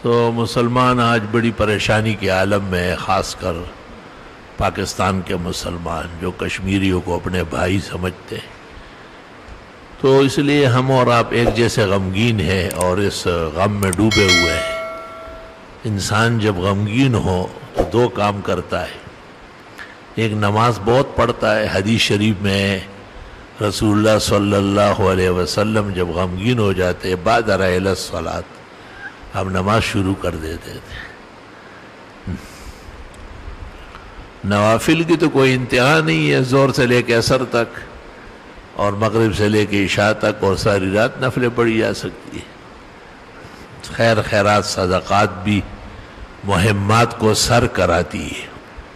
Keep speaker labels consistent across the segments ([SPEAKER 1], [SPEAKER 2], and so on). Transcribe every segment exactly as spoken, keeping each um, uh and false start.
[SPEAKER 1] تو مسلمان آج بڑی پریشانی کے عالم میں، خاص کر پاکستان کے مسلمان جو کشمیریوں کو اپنے بھائی سمجھتے ہیں، تو اس لیے ہم اور آپ ایک جیسے غمگین ہیں اور اس غم میں ڈوبے ہوئے ہیں۔ انسان جب غمگین ہو تو دو کام کرتا ہے، ایک نماز بہت پڑھتا ہے۔ حدیث شریف میں رسول اللہ صلی اللہ علیہ وسلم جب غمگین ہو جاتے بادر الی الصلاۃ، ہم نماز شروع کر دیتے تھے۔ نوافل کی تو کوئی انتہا نہیں ہے، زور سے لے کے عصر تک اور مغرب سے لے کے عشاء تک، اور ساری رات نفلیں پڑھی جا سکتی ہے۔ خیر خیرات صدقات بھی مہمات کو سر کراتی ہے۔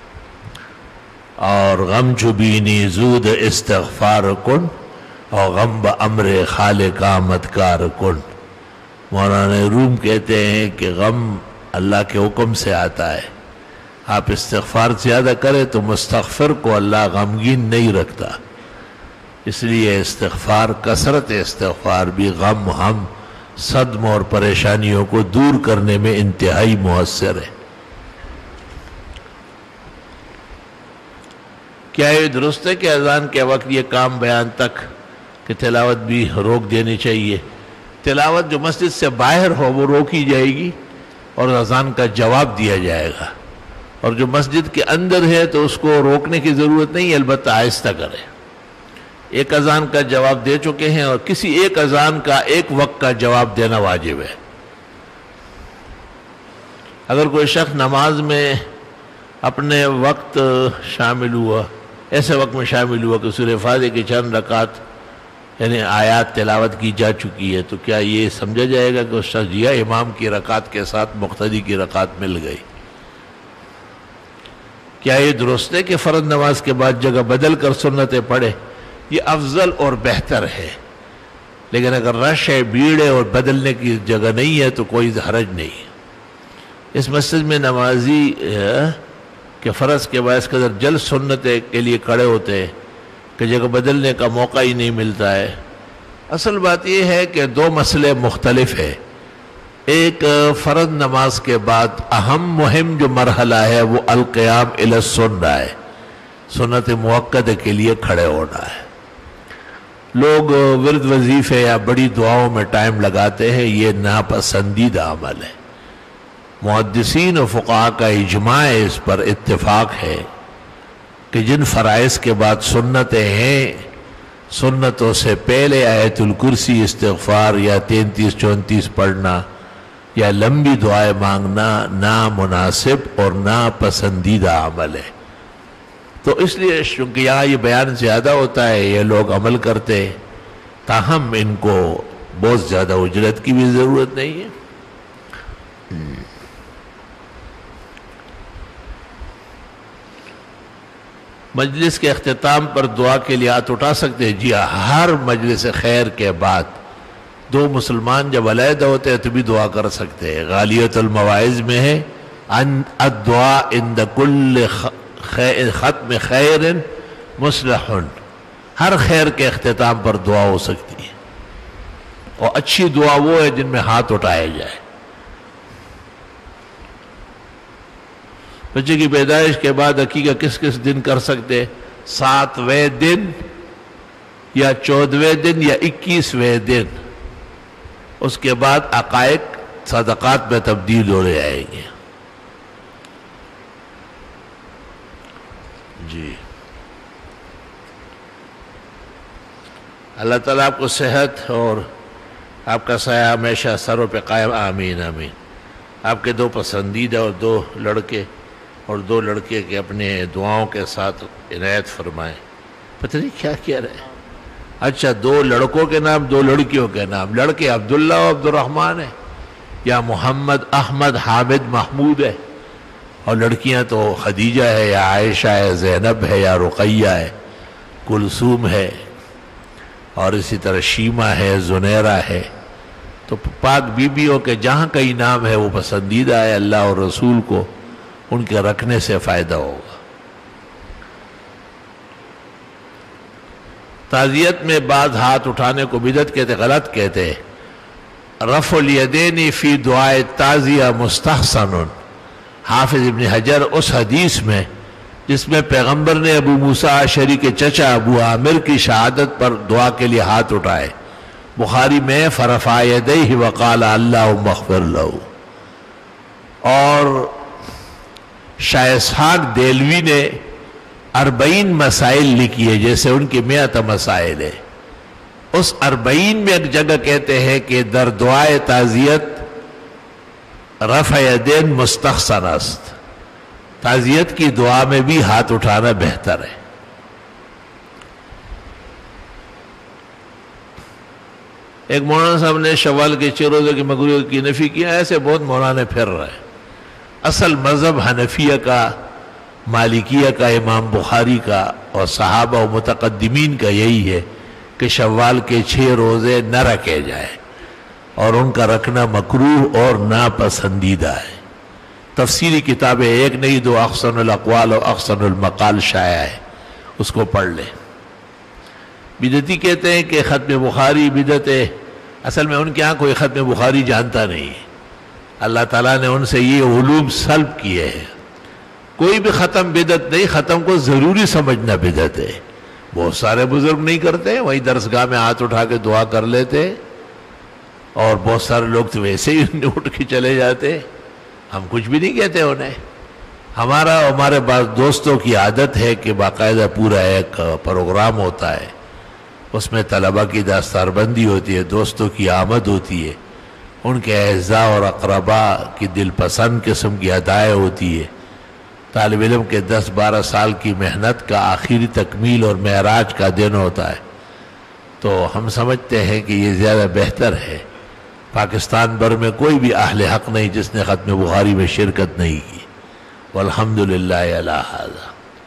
[SPEAKER 1] اور غم چبینی زود استغفار کن اور غم بامر خالق آمد کار کن۔ مولانا روم کہتے ہیں کہ غم اللہ کے حکم سے آتا ہے، آپ استغفار زیادہ کریں تو مستغفر کو اللہ غمگین نہیں رکھتا، اس لیے استغفار، کثرت استغفار بھی غم، ہم صدم اور پریشانیوں کو دور کرنے میں انتہائی مؤثر ہے۔ کیا یہ درست ہے کہ اذان کے وقت یہ کام بیان تک کہ تلاوت بھی روک دینی چاہیے؟ تلاوت جو مسجد سے باہر ہو وہ روکی جائے گی اور اذان کا جواب دیا جائے گا، اور جو مسجد کے اندر ہے تو اس کو روکنے کی ضرورت نہیں، البتہ آہستہ کرے۔ ایک اذان کا جواب دے چکے ہیں اور کسی ایک اذان کا ایک وقت کا جواب دینا واجب ہے۔ اگر کوئی شخص نماز میں اپنے وقت شامل ہوا، ایسے وقت میں شامل ہوا کہ سورہ فاتحہ کی چند رکعت یعنی آیات تلاوت کی جا چکی ہے، تو کیا یہ سمجھا جائے گا کہ اس شخص جیا امام کی رکعت کے ساتھ مقتدی کی رکعت مل گئی؟ کیا یہ درست ہے کہ فرض نماز کے بعد جگہ بدل کر سنتیں پڑھے؟ یہ افضل اور بہتر ہے، لیکن اگر رش ہے، بھیڑ ہے اور بدلنے کی جگہ نہیں ہے تو کوئی حرج نہیں ہے۔ اس مسجد میں نمازی کہ فرض کے بعد اس قدر جلد سنتیں کے لیے کھڑے ہوتے ہیں کہ جگہ بدلنے کا موقع ہی نہیں ملتا ہے۔ اصل بات یہ ہے کہ دو مسئلے مختلف ہیں۔ ایک فرض نماز کے بعد اہم مہم جو مرحلہ ہے وہ القیام الی السنہ ہے، سنت موقدہ کے لیے کھڑے ہونا ہے۔ لوگ ورد وظیفے یا بڑی دعاؤں میں ٹائم لگاتے ہیں، یہ ناپسندیدہ عمل ہے۔ محدثین و فقہاء کا اجماع اس پر اتفاق ہے کہ جن فرائض کے بعد سنتیں ہیں، سنتوں سے پہلے آیت الکرسی، استغفار یا تینتیس چونتیس پڑھنا یا لمبی دعائیں مانگنا نامناسب اور ناپسندیدہ عمل ہے۔ تو اس لیے چونکہ یہاں یہ بیان زیادہ ہوتا ہے، یہ لوگ عمل کرتے، تاہم ان کو بہت زیادہ اجرت کی بھی ضرورت نہیں ہے۔ مجلس کے اختتام پر دعا کے لیے ہاتھ اٹھا سکتے ہیں؟ جی ہاں، ہر مجلس خیر کے بعد دو مسلمان جب علیحدہ ہوتے ہیں تو بھی دعا کر سکتے ہیں۔ غالیت المواعظ میں ہے الدعاء عند کل ختم خیر مصلح، ہر خیر کے اختتام پر دعا ہو سکتی ہے، اور اچھی دعا وہ ہے جن میں ہاتھ اٹھائے جائے۔ بچے کی پیدائش کے بعد عقیقہ کس کس دن کر سکتے؟ ساتویں دن یا چودھویں دن یا اکیسویں دن، اس کے بعد عقائق صدقات میں تبدیل ہو رہے آئیں گے۔ جی، اللہ تعالیٰ آپ کو صحت اور آپ کا سایہ ہمیشہ سروں پہ قائم، آمین آمین۔ آپ کے دو پسندیدہ اور دو لڑکے اور دو لڑکے کے اپنے دعاؤں کے ساتھ عنایت فرمائیں۔ پتہ نہیں کیا کیا رہے، اچھا دو لڑکوں کے نام، دو لڑکیوں کے نام، لڑکے عبداللہ و عبد الرحمن ہے یا محمد احمد حامد محمود ہے، اور لڑکیاں تو خدیجہ ہے یا عائشہ ہے، زینب ہے یا رقیہ ہے، کلثوم ہے، اور اسی طرح شیمہ ہے، زنیرہ ہے۔ تو پاک بیبیوں کے جہاں کئی نام ہے وہ پسندیدہ ہے اللہ اور رسول کو، ان کے رکھنے سے فائدہ ہوگا۔ تعزیت میں بعض ہاتھ اٹھانے کو بدعت کہتے، غلط کہتے ہیں۔ رفع الیدین فی دعائے تعزیہ مستحسن، حافظ ابن حجر اس حدیث میں جس میں پیغمبر نے ابو موسیٰ اشعری کے چچا ابو عامر کی شہادت پر دعا کے لیے ہاتھ اٹھائے، بخاری میں فرفع یدیہ وقال اللہم اغفر لہ. اور شاہ اسحاق دہلوی نے اربعین مسائل لکھی ہے، جیسے ان کی مئت مسائل ہے. اس اربعین میں ایک جگہ کہتے ہیں کہ در دعائے تعزیت رفع یدین مستحسن است، تعزیت کی دعا میں بھی ہاتھ اٹھانا بہتر ہے. ایک مولانا صاحب نے شوال کے چھ روزے کی مغرب کی نفی کیا، ایسے بہت مولانا پھر رہے ہیں. اصل مذہب حنفیہ کا، مالکیہ کا، امام بخاری کا اور صحابہ و متقدمین کا یہی ہے کہ شوال کے چھ روزے نہ رکھے جائے، اور ان کا رکھنا مکروہ اور ناپسندیدہ ہے. تفسیری کتابیں ایک نہیں دو، احسن الاقوال و احسن المقال شائع ہے، اس کو پڑھ لیں. بدعتی کہتے ہیں کہ ختم بخاری بدعت ہے، اصل میں ان کے ہاں کوئی ختم بخاری جانتا نہیں ہے. اللہ تعالیٰ نے ان سے یہ علوم سلب کیے ہیں. کوئی بھی ختم بدعت نہیں، ختم کو ضروری سمجھنا بدعت ہے. بہت سارے بزرگ نہیں کرتے، وہی درسگاہ میں ہاتھ اٹھا کے دعا کر لیتے، اور بہت سارے لوگ تو ویسے ہی اٹھ کے چلے جاتے. ہم کچھ بھی نہیں کہتے انہیں. ہمارا ہمارے بعض دوستوں کی عادت ہے کہ باقاعدہ پورا ایک پروگرام ہوتا ہے، اس میں طلبہ کی دستار بندی ہوتی ہے، دوستوں کی آمد ہوتی ہے، ان کے اعزاء اور اقربا کی دل پسند قسم کی ادائیں ہوتی ہے. طالب علم کے دس بارہ سال کی محنت کا آخری تکمیل اور معراج کا دن ہوتا ہے. تو ہم سمجھتے ہیں کہ یہ زیادہ بہتر ہے. پاکستان بھر میں کوئی بھی اہل حق نہیں جس نے ختم بخاری میں شرکت نہیں کی. والحمدللہ علی ھذا.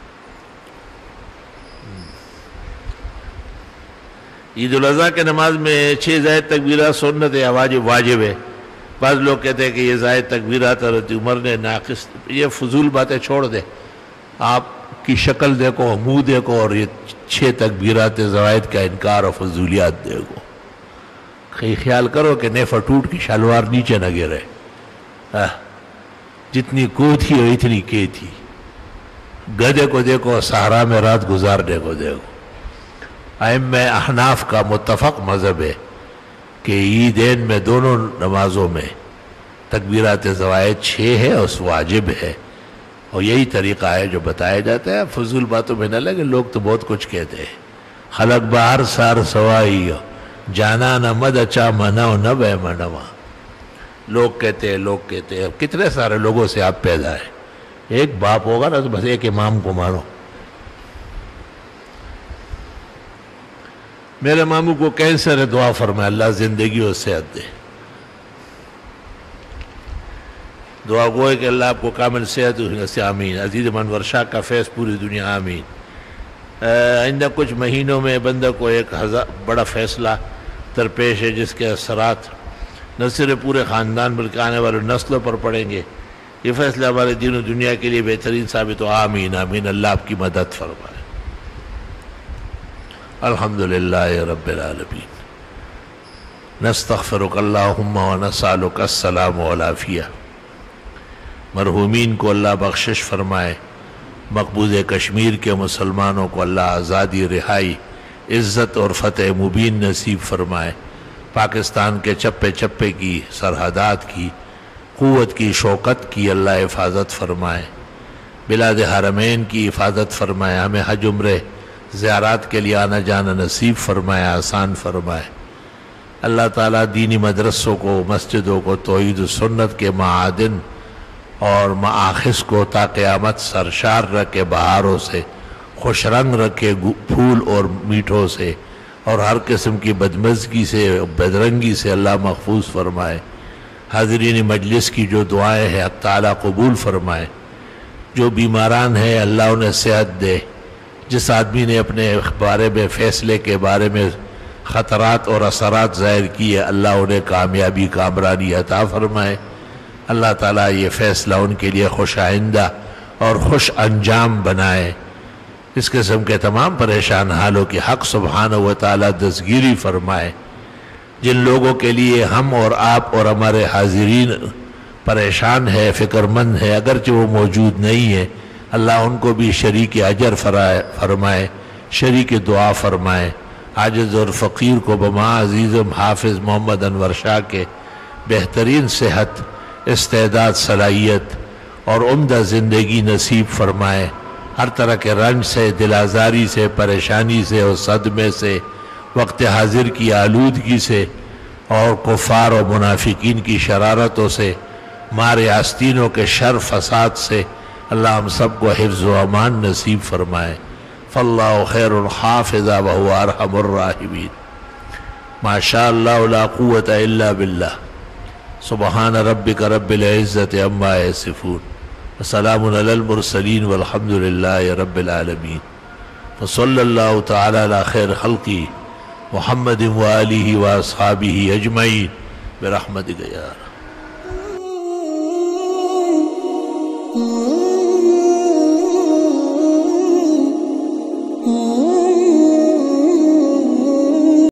[SPEAKER 1] عید الاضحیٰ کے نماز میں چھ زائد تکبیرات سنت ہے، واجب واجب ہے. بعض لوگ کہتے ہیں کہ یہ زائد تکبیرات حضرت عمر نے ناقص، یہ فضول باتیں چھوڑ دے. آپ کی شکل دیکھو، منہ دیکھو، اور یہ چھ تکبیرات زوائد کا انکار اور فضولیات دیکھو. خیال کرو کہ نیفا ٹوٹ کی شلوار نیچے نہ گرے. جتنی کو تھی اور اتنی کے تھی. گدھے کو دیکھو، صحرا میں رات گزارنے کو دیکھو. ائمہ احناف کا متفق مذہب ہے کہ عیدین میں دونوں نمازوں میں تکبیرات زوائد چھ ہے اور واجب ہے، اور یہی طریقہ ہے جو بتایا جاتا ہے. فضول باتوں میں نہ لگے. لوگ تو بہت کچھ کہتے ہیں. خلق باہر سار سوائی جانا نہ مد اچا مناؤ نہ بے منوا. لوگ کہتے ہیں لوگ کہتے ہیں کتنے سارے لوگوں سے آپ پیدا ہیں. ایک باپ ہوگا نا تو بس ایک امام کو مانو. میرے ماموں کو کینسر ہے، دعا فرمائے اللہ زندگی اور صحت دے. دعا گو ہے کہ اللہ آپ کو کامل صحت سے، آمین. عزیز منور شاہ کا فیض پوری دنیا، آمین. آئندہ کچھ مہینوں میں بندہ کو ایک ہزار بڑا فیصلہ درپیش ہے، جس کے اثرات نہ صرف پورے خاندان بلکہ آنے والے نسلوں پر پڑیں گے. یہ فیصلہ ہمارے دین و دنیا کے لیے بہترین ثابت ہو. آمین آمین. اللہ آپ کی مدد فرمائے. الحمدللہ رب العالمین. نستغفرک اللہم و نسألک السلام والعافیہ. مرحومین کو اللہ بخشش فرمائے. مقبوض کشمیر کے مسلمانوں کو اللہ آزادی، رہائی، عزت اور فتح مبین نصیب فرمائے. پاکستان کے چپے چپے کی، سرحدات کی، قوت کی، شوکت کی اللہ حفاظت فرمائے. بلاد حرمین کی حفاظت فرمائے. ہمیں حج عمرے زیارات کے لیے آنا جانا نصیب فرمائے، آسان فرمائے. اللہ تعالیٰ دینی مدرسوں کو، مسجدوں کو توحید و سنت کے معادن اور مآخذ کو تا قیامت سرشار رکھے، بہاروں سے خوش رنگ رکھے، پھول اور میٹھوں سے، اور ہر قسم کی بدمزگی سے، بدرنگی سے اللہ محفوظ فرمائے. حاضرین مجلس کی جو دعائیں ہیں اب تعالیٰ قبول فرمائے. جو بیماران ہیں اللہ انہیں صحت دے. جس آدمی نے اپنے بارے میں، فیصلے کے بارے میں خطرات اور اثرات ظاہر کیے، اللہ انہیں کامیابی، کامرانی عطا فرمائے. اللہ تعالیٰ یہ فیصلہ ان کے لیے خوش آئندہ اور خوش انجام بنائے. اس قسم کے تمام پریشان حالوں کی حق سبحانہ و تعالیٰ دستگیری فرمائے. جن لوگوں کے لیے ہم اور آپ اور ہمارے حاضرین پریشان ہے، فکر مند ہے، اگرچہ وہ موجود نہیں ہے، اللہ ان کو بھی شریک اجر فرمائے، شریک دعا فرمائے۔ عاجز اور فقیر کو بما عزیزم حافظ محمد انور شاہ کے بہترین صحت، استعداد، صلاحیت اور عمدہ زندگی نصیب فرمائے۔ ہر طرح کے رنج سے، دل آزاری سے، پریشانی سے اور صدمے سے، وقت حاضر کی آلودگی سے اور کفار و منافقین کی شرارتوں سے، مارے آستینوں کے شر فساد سے اللہ ہم سب کو حفظ و امان نصیب فرمائے۔ فاللہ خیر حافظا وہو ارحم الراحمین۔ ما شاء اللہ لا قوة الا باللہ۔ سبحان ربک رب العزت عما یصفون وسلام علی المرسلین والحمد للہ رب العالمین۔ فصلی اللہ تعالی علی خیر خلقی محمد وآلہ واصحابہ اجمعین برحمتک یا رب۔